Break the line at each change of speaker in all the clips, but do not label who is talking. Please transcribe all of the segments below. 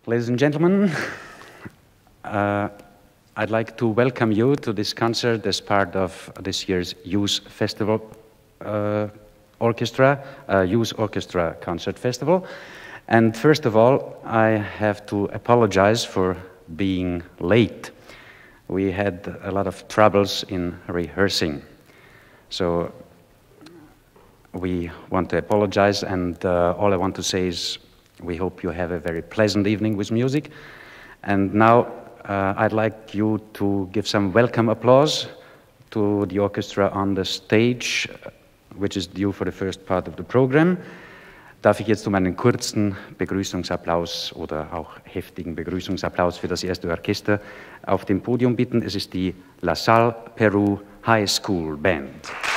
Ladies and gentlemen, I'd like to welcome you to this concert as part of this year's Youth Festival Orchestra, Youth Orchestra Concert Festival. And first of all, I have to apologize for being late. We had a lot of troubles in rehearsing. So we want to apologize, and all I want to say is we hope you have a very pleasant evening with music. And now I'd like you to give some welcome applause to the orchestra on the stage, which is due for the first part of the program. Darf ich jetzt einen kurzen Begrüßungsapplaus oder auch heftigen Begrüßungsapplaus für das erste Orchester auf dem Podium bitten. Es ist die La Salle Peru High School Band.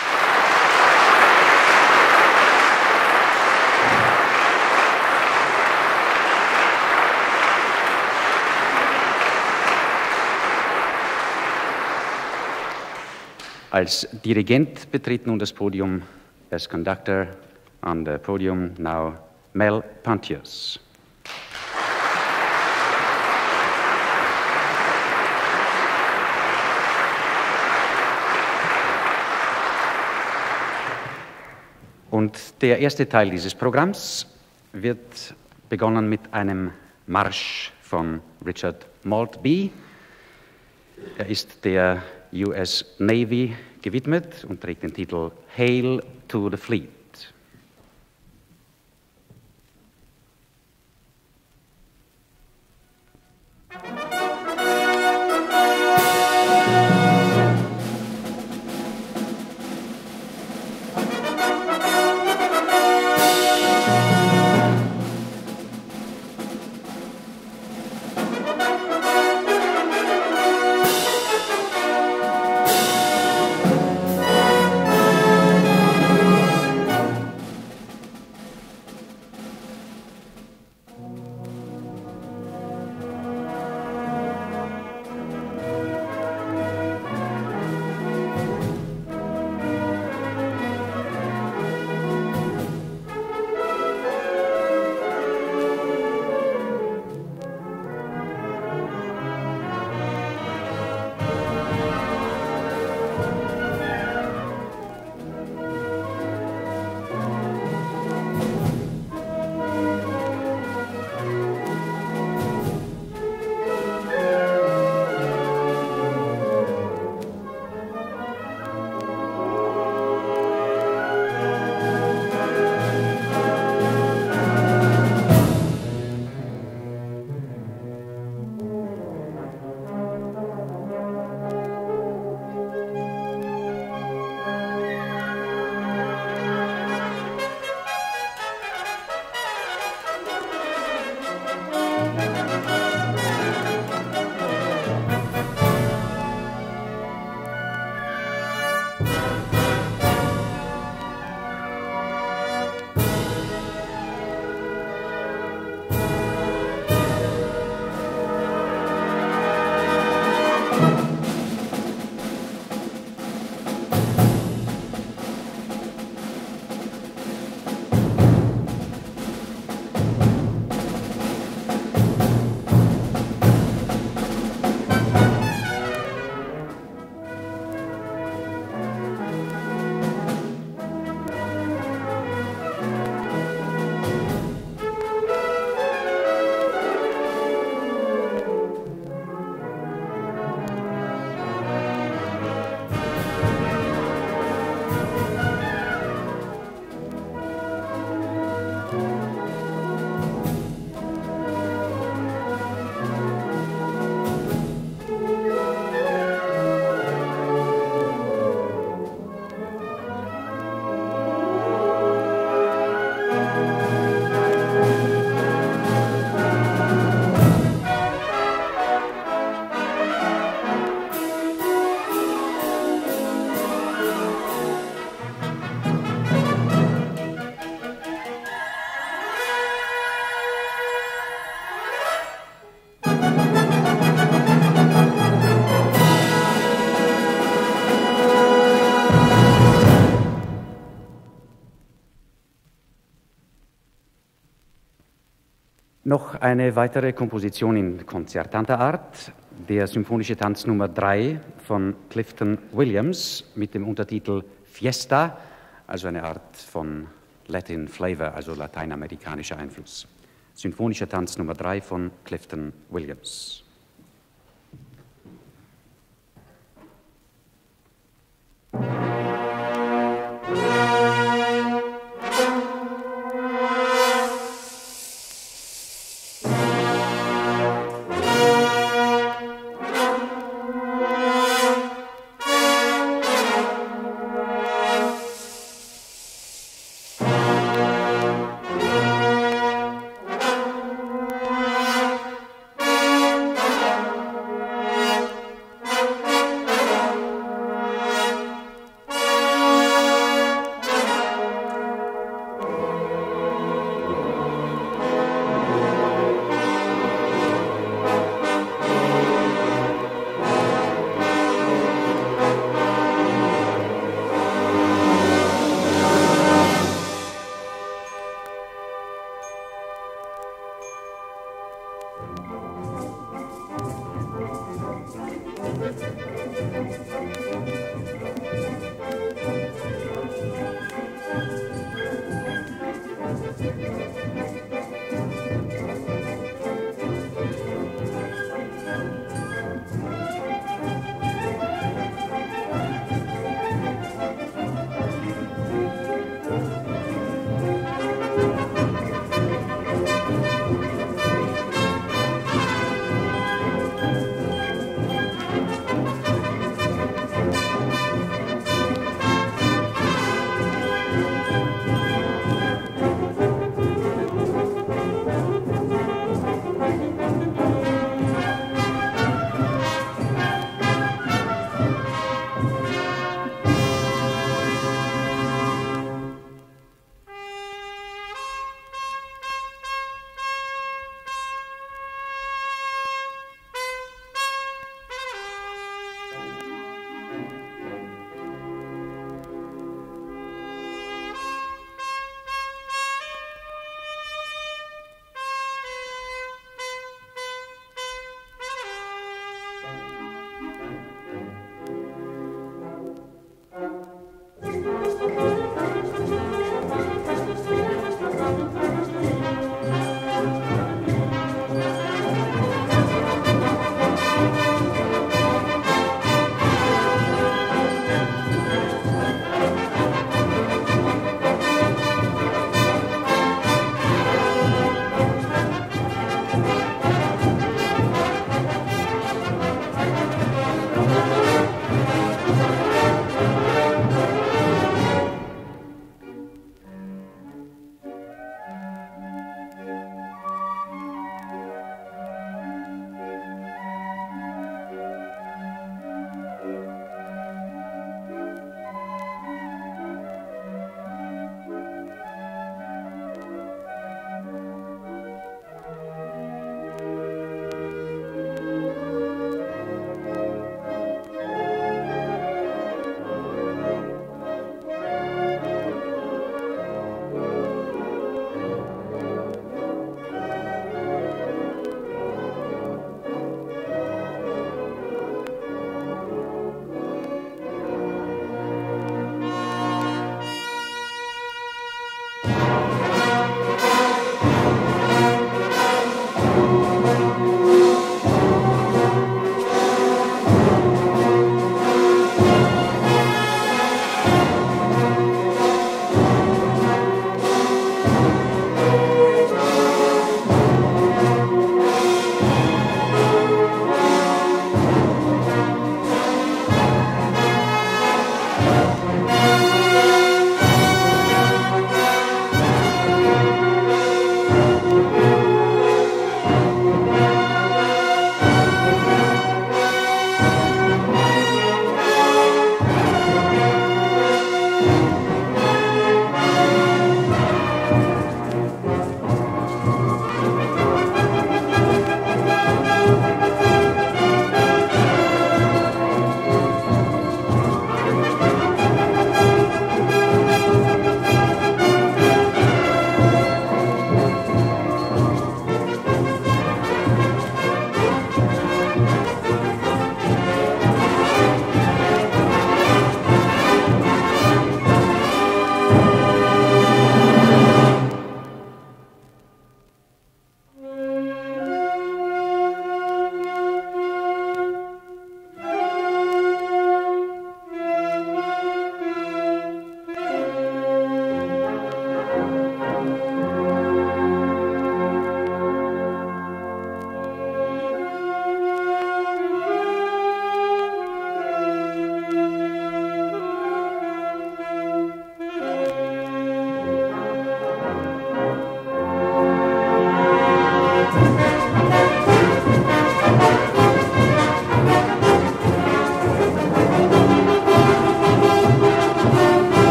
Als Dirigent betritt nun das Podium, as conductor on the podium now, Mel Pontius. Und der erste Teil dieses Programms wird begonnen mit einem Marsch von Richard Maltby. Er ist der US Navy gewidmet und trägt den Titel Hail to the Fleet. Noch eine weitere Komposition in konzertanter Art, der Symphonische Tanz Nummer 3 von Clifton Williams mit dem Untertitel Fiesta, also eine Art von Latin Flavor, also lateinamerikanischer Einfluss. Symphonischer Tanz Nummer 3 von Clifton Williams.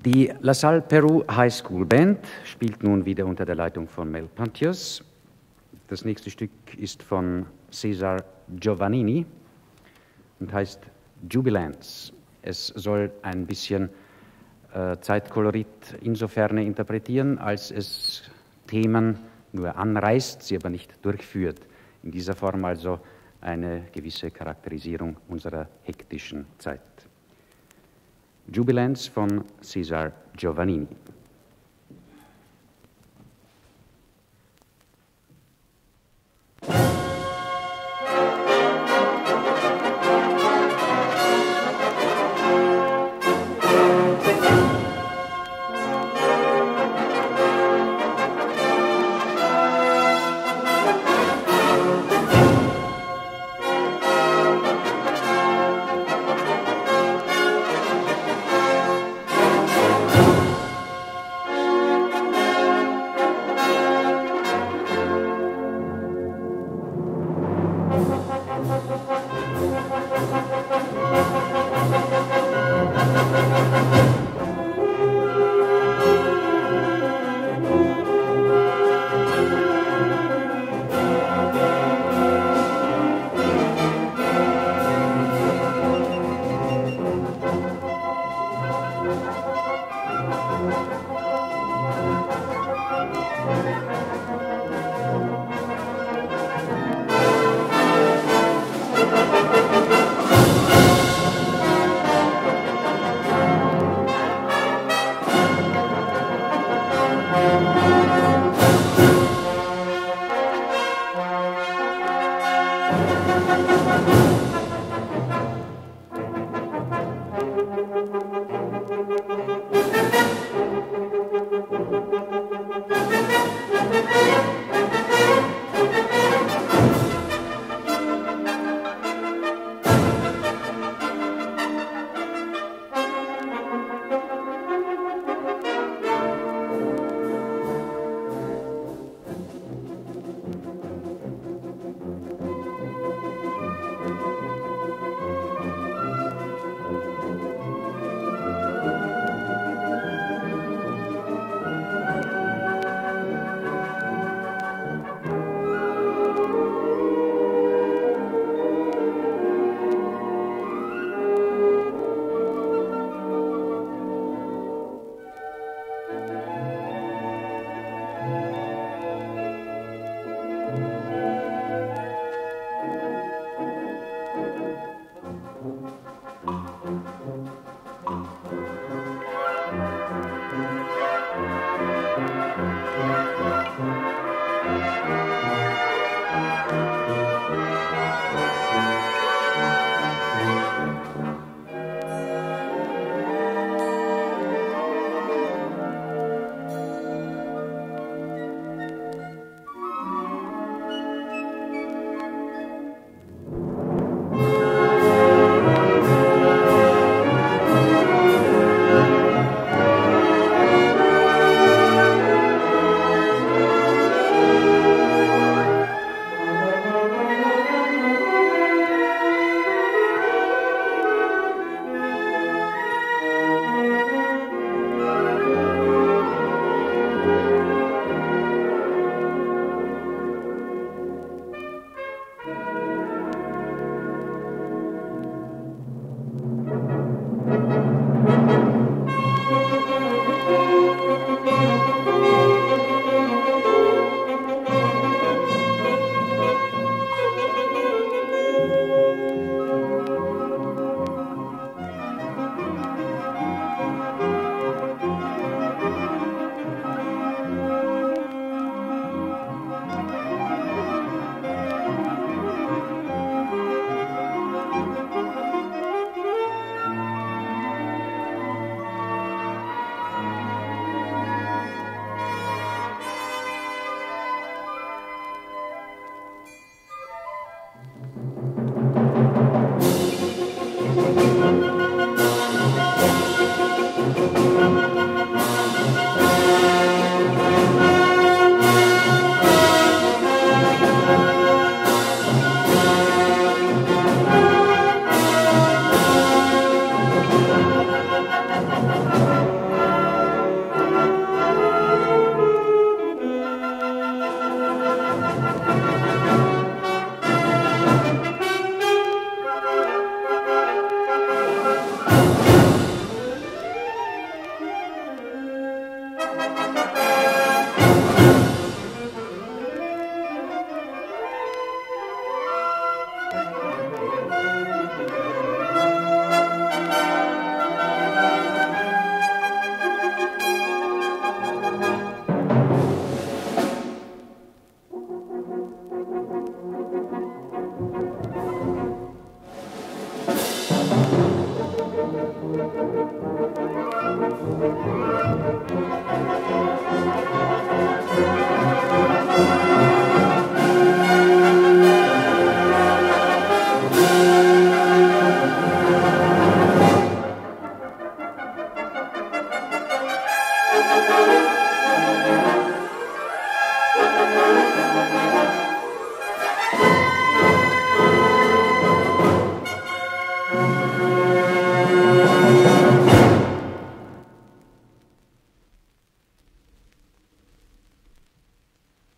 Die La Salle Peru High School Band spielt nun wieder unter der Leitung von Mel Pantios. Das nächste Stück ist von Cesar Giovannini und heißt Jubilance. Es soll ein bisschen Zeitkolorit insofern interpretieren, als es Themen nur anreißt, sie aber nicht durchführt. In dieser Form also eine gewisse Charakterisierung unserer hektischen Zeit. Jubilance von Cesar Giovannini.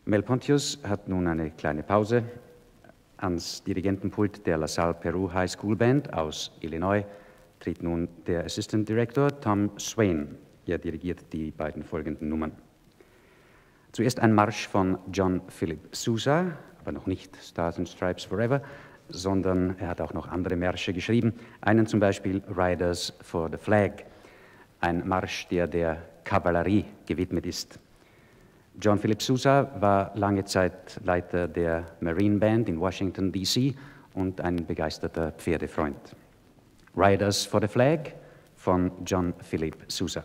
Mel Pontius hat nun eine kleine Pause. Ans Dirigentenpult der LaSalle Peru High School Band aus Illinois tritt nun der Assistant Director Tom Swain. Er dirigiert die beiden folgenden Nummern. Zuerst ein Marsch von John Philip Sousa, aber noch nicht Stars and Stripes Forever, sondern er hat auch noch andere Märsche geschrieben, einen zum Beispiel Riders for the Flag, ein Marsch, der der Kavallerie gewidmet ist. John Philip Sousa war lange Zeit Leiter der Marine Band in Washington, D.C. und ein begeisterter Pferdefreund. Riders for the Flag von John Philip Sousa.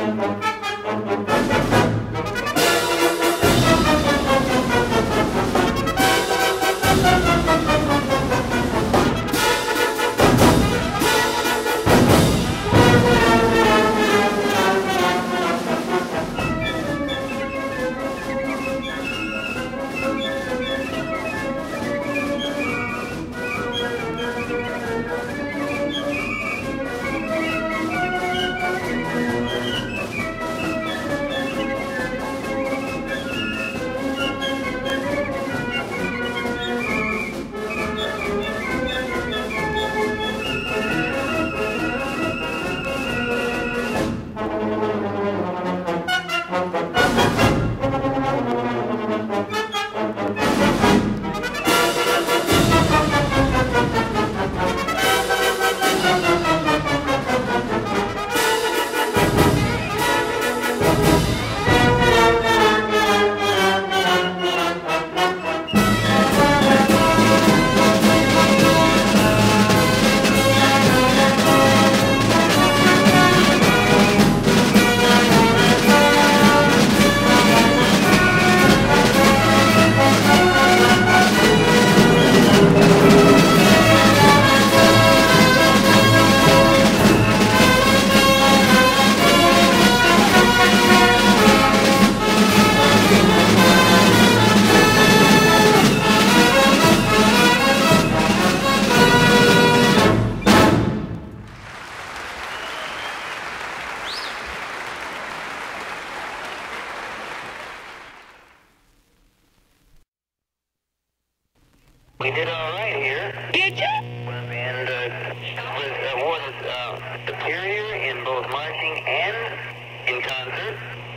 We did all right here.
Did you?
And was awarded superior in both marching and in concert.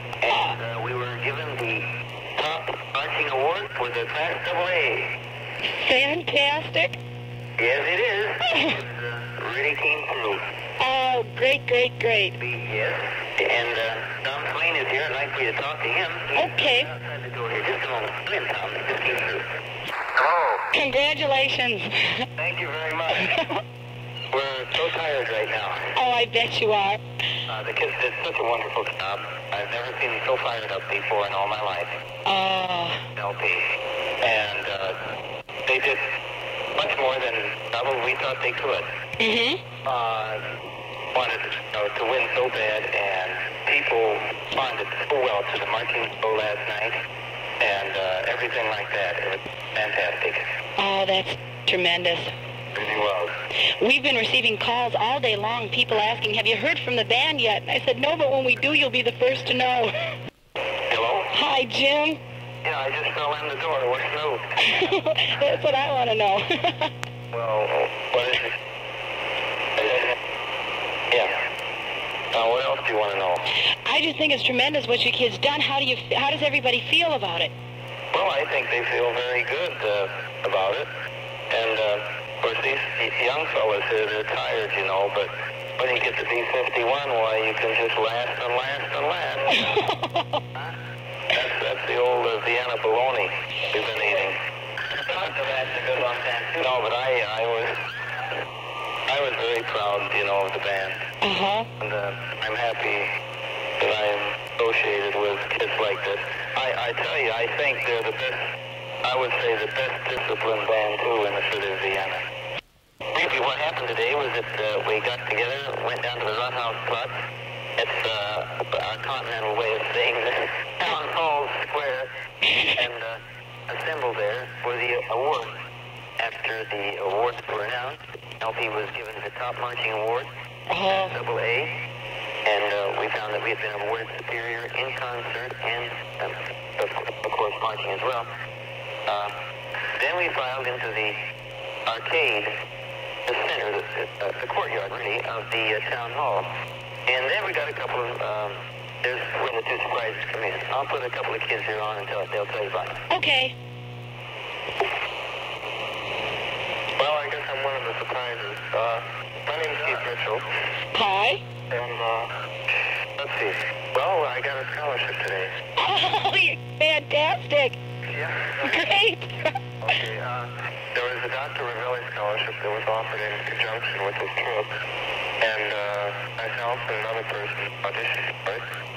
And we were given the top marching award for the Class AA.
Fantastic.
Yes, it is. It really came through.
Oh, great, great, great.
Yes. And Tom Swain is here. I'd like for you to talk to him.
Okay.
Outside the door here. Just a moment. Come in, Tom. It just came through. Hello.
Congratulations.
Thank you very much. We're so tired right now.
Oh, I bet you are.
The kids did such a wonderful job. I've never seen them so fired up before in all my life. LP. And they did much more than probably we thought they could. Wanted to win so bad, and people responded so well to the marching show last night, and everything like that. It was fantastic.
Oh, that's tremendous.
It really was.
We've been receiving calls all day long, people asking, have you heard from the band yet? And I said, no, but when we do, you'll be the first to know.
Hello?
Hi, Jim.
Yeah, I just fell in the door. What's new?
That's what I want to know.
Well, what is it? Yeah. What else do you want to know?
I just think it's tremendous what your kid's done. How does everybody feel about it?
Well, I think they feel very good about it. And, of course, these young fellas here, they're tired, you know, but when you get to B-51, why, you can just last and last and last. That's the old Vienna bologna we've been eating. That's a good one, too. No, but I was very proud, you know, of the band. And I'm happy that I'm associated with kids like this. I tell you, I think they're the best, I would say the best disciplined band, too, in the city of Vienna. Maybe what happened today was that we got together, went down to the Rathaus Platz. It's our continental way of saying this. Town Hall Square, and assembled there for the awards. After the awards were announced, LP was given the top marching award, AA, and we found that we had been awarded superior in concert and, of course, marching as well. Then we filed into the arcade, the center, the courtyard, really, of the town hall. And then we got a couple of, there's where the two surprises come in. I'll put a couple of kids here on and they'll tell you about it.
Okay.
Well, I guess I'm one of the surprises. My name's Steve Mitchell.
Hi.
And, let's see. Well, I got a scholarship today.
Oh, you're fantastic.
Yeah.
Great.
Okay, there was a Dr. Ravelli scholarship that was offered in conjunction with this trip. And, myself and another person auditioned for it.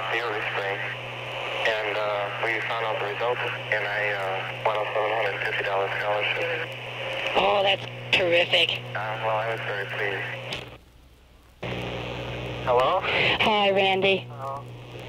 the early spring, and we found out the results, and I won a $750 scholarship.
Oh, that's terrific.
Well, I was very pleased. Hello?
Hi, Randy.
Hello?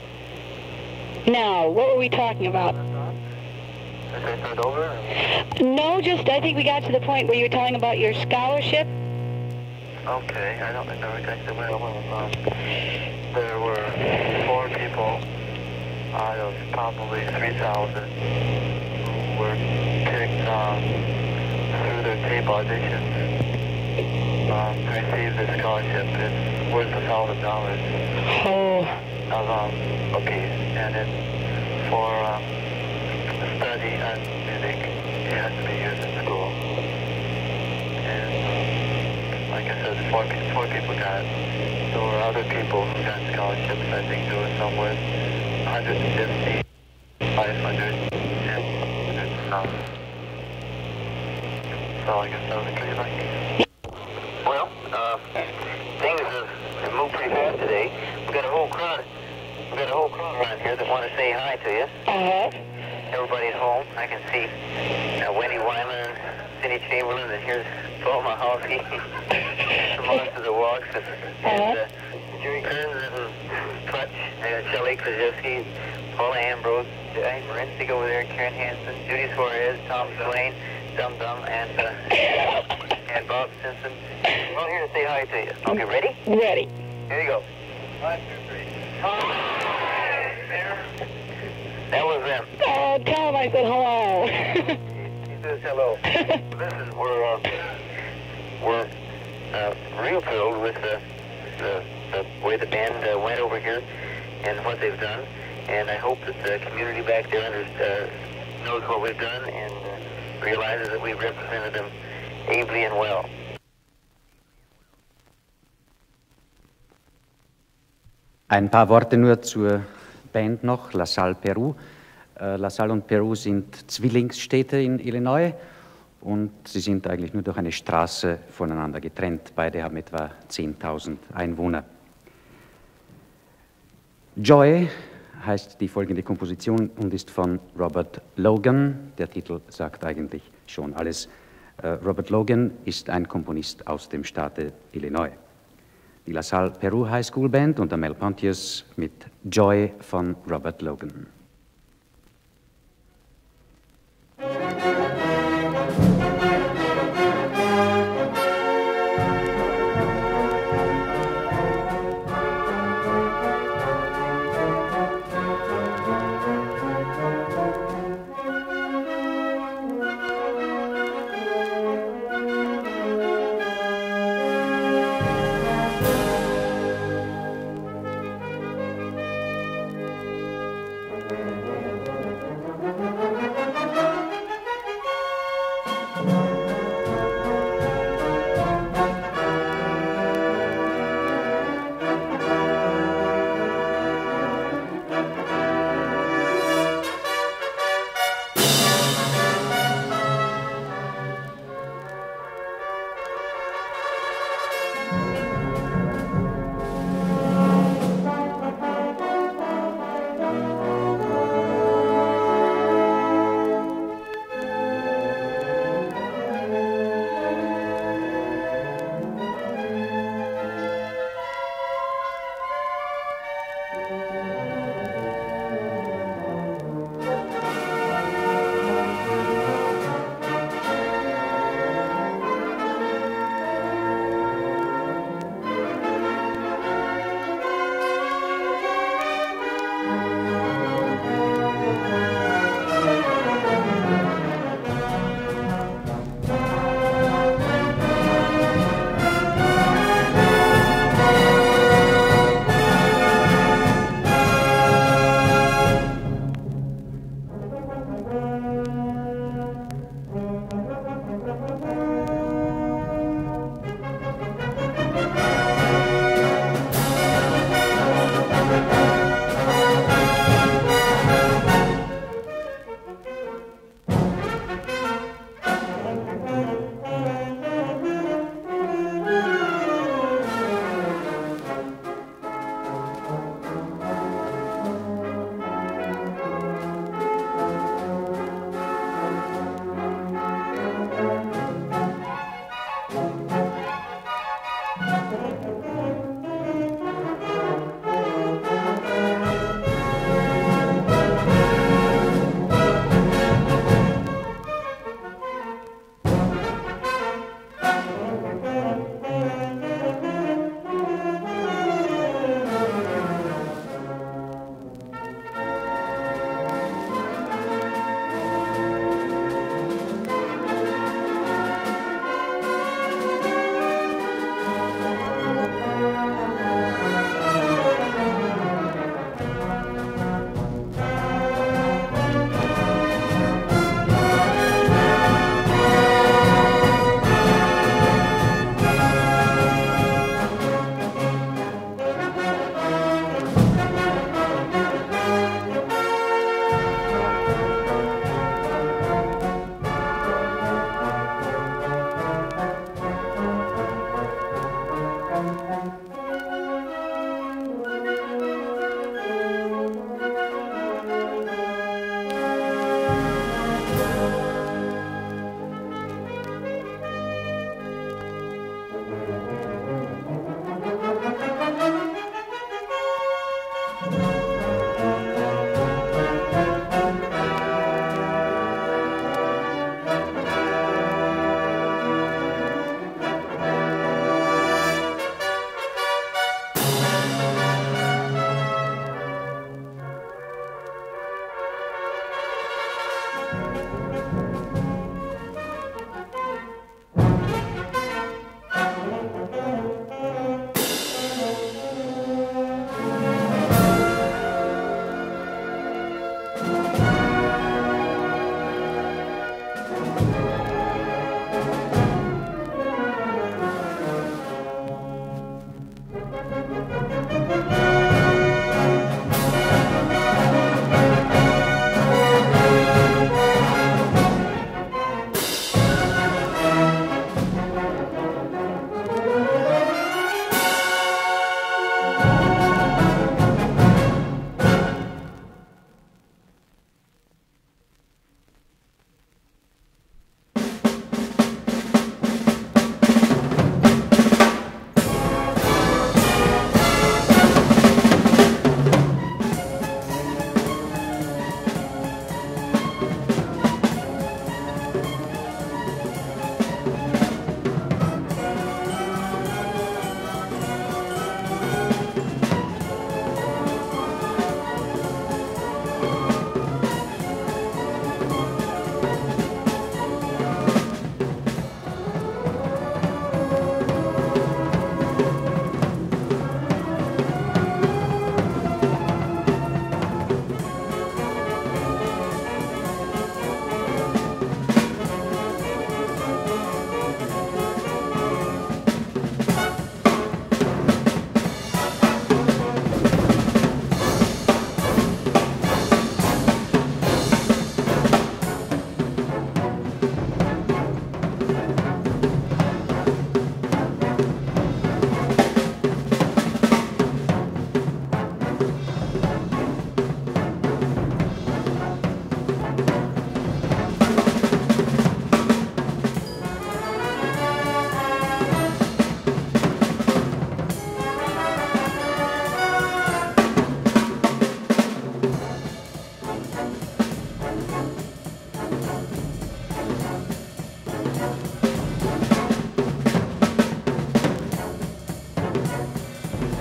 Now, what were we talking about?
Is it start over?
No, just I think we got to the point where you were talking about your scholarship.
Okay, I don't remember exactly where I was. There were 4 people out of probably 3,000 who were picked through their tape auditions to receive this scholarship. It's worth $1,000
Oh,
of apiece, and it's for study on music. It has to be used in school. And like I said, four people got it. There were other people who got scholarships. I think there was somewhere 150, 500, and 100,000. So I guess that was pretty lucky. Well, things have moved pretty fast today. We got a whole crowd around here that want to say hi to you. Everybody's home. I can see Wendy Wyman, Cindy Chamberlain, and here's Paul Mahalski from most of the walks, and Jerry Kearns and Clutch, Shelley Krzyzewski, Paula Ambrose, Jay Marinsky over there, Karen Hansen, Judy Suarez, Tom Swain, Dum Dum, and Bob Simpson. We're all here to say hi to you. Okay, ready?
ready.
Here you go. 1, 2, 3. That was them.
Oh, tell him I said hello.
He says hello. This is we're real thrilled with the way the band went over here and what they've done, and I hope that the community back there knows what we've done and realizes that we've represented them ably and well.
Ein paar Worte nur zur Band noch, La Salle Peru. La Salle und Peru sind Zwillingsstädte in Illinois und sie sind eigentlich nur durch eine Straße voneinander getrennt. Beide haben etwa 10.000 Einwohner. Joy heißt die folgende Komposition und ist von Robert Logan. Der Titel sagt eigentlich schon alles. Robert Logan ist ein Komponist aus dem Staate Illinois. Die La Salle Peru High School Band unter Mel Pontius mit Joy von Robert Logan.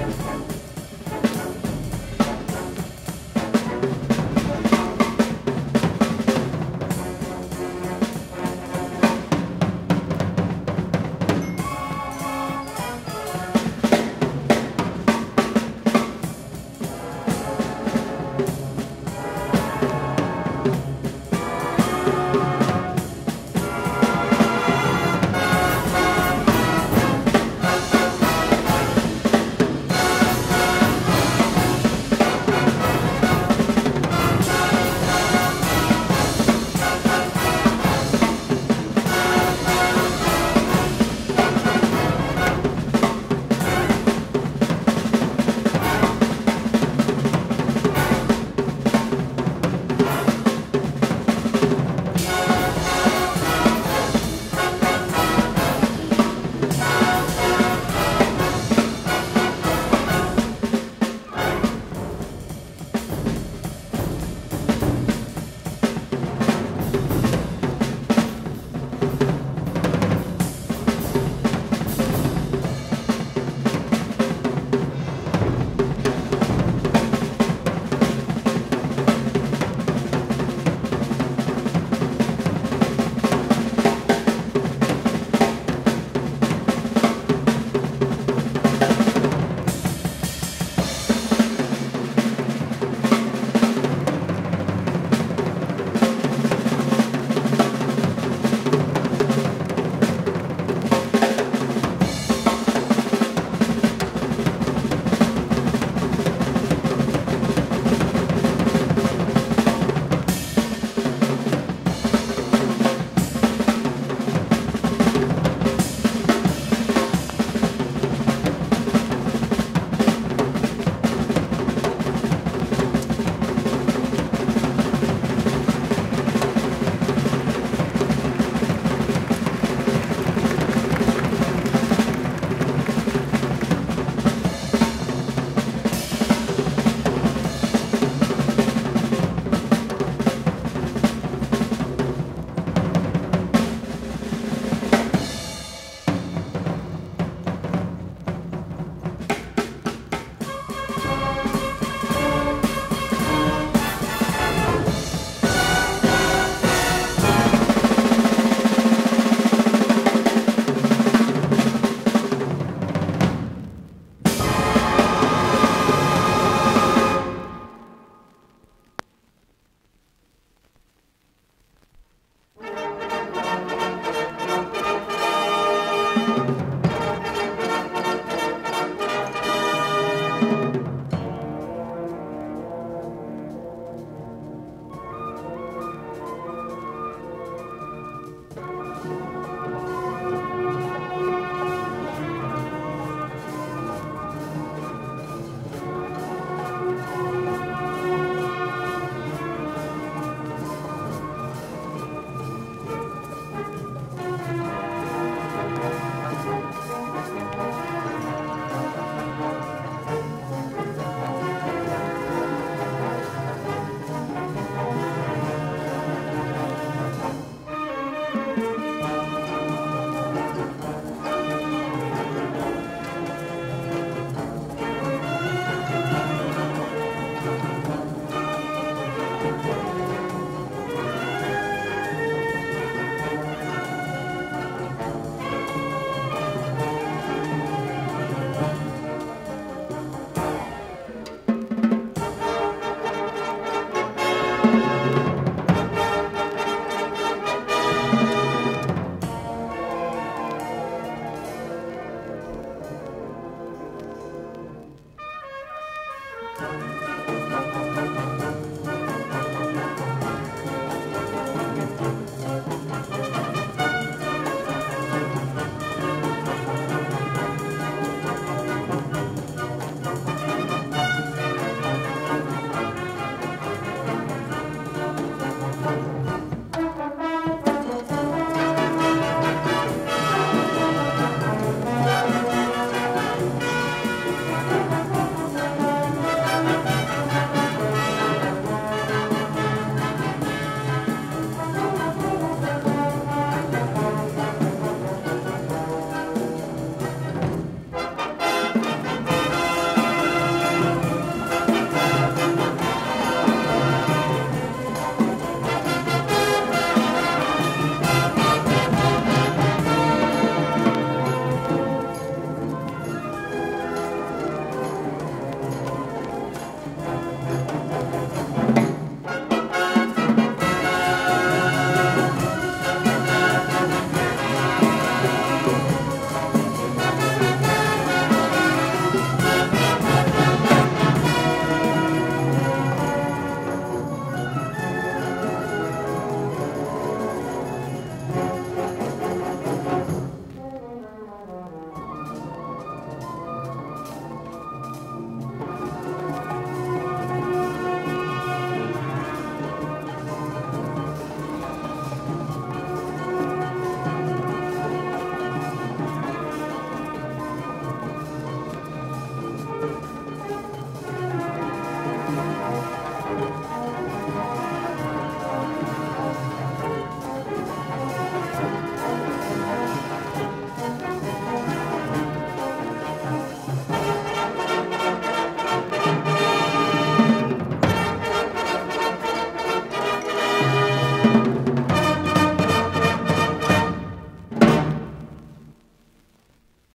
Thank you.